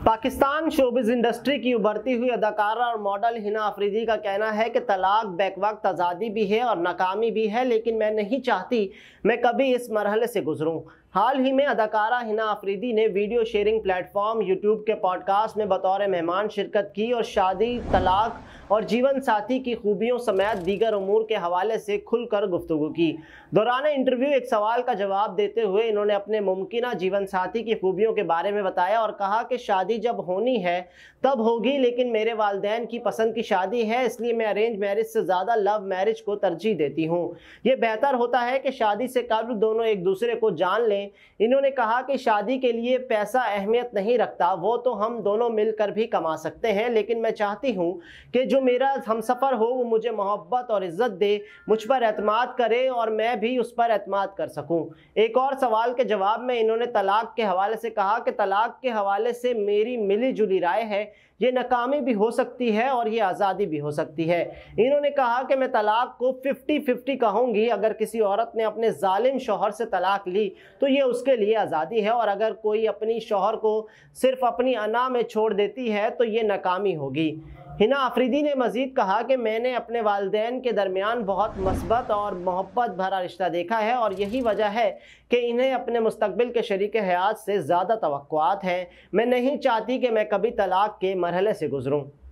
Pakistan showbiz industry की उभरती हुई अदाकारा और मॉडल हिना अफरीदी का कहना है कि तलाक बैकवक्त आज़ादी भी है और नाकामी भी है, लेकिन मैं नहीं चाहती मैं कभी इस मरहले से गुजरूं। हाल ही में अदाकारा हिना अफरीदी ने वीडियो शेयरिंग प्लेटफॉर्म यूट्यूब के पॉडकास्ट में बतौर मेहमान शिरकत की और शादी, तलाक और जीवन साथी की खूबियों समेत दीगर उमूर के हवाले से खुलकर गुफ्तगू की। दौरान इंटरव्यू एक सवाल का जवाब देते हुए इन्होंने अपने मुमकिना जीवन साथी की खूबियों के बारे में बताया और कहा कि शादी जब होनी है तब होगी, लेकिन मेरे वालिदैन की पसंद की शादी है, इसलिए मैं अरेंज मैरिज से ज़्यादा लव मैरिज को तरजीह देती हूँ। ये बेहतर होता है कि शादी से कबल दोनों एक दूसरे को जान लें। इन्होंने कहा कि शादी के लिए पैसा अहमियत नहीं रखता, वो तो हम दोनों मिलकर भी कमा सकते हैं, लेकिन मैं चाहती हूँ कि जो मेरा हमसफ़र हो वो मुझे मोहब्बत और इज़्ज़त दे, मुझ पर एतमाद करे और मैं भी उस पर एतमाद कर सकूँ। एक और सवाल के जवाब में इन्होंने तलाक के हवाले से कहा कि तलाक के हवाले से मेरी मिली जुली राय है, ये नाकामी भी हो सकती है और ये आज़ादी भी हो सकती है। इन्होंने कहा कि मैं तलाक को 50-50 कहूँगी। अगर किसी औरत ने अपने जालिम शौहर से तलाक ली तो ये उसके लिए आज़ादी है, और अगर कोई अपनी शौहर को सिर्फ अपनी अना में छोड़ देती है तो ये नाकामी होगी। हिना अफरीदी ने मज़ीद कहा कि मैंने अपने वालिदैन के दरमियान बहुत मस्बत और मोहब्बत भरा रिश्ता देखा है और यही वजह है कि इन्हें अपने मुस्तकबिल के शरीक हयात से ज़्यादा तवक्कुआत हैं। मैं नहीं चाहती कि मैं कभी तलाक के मरहले से गुज़रूँ।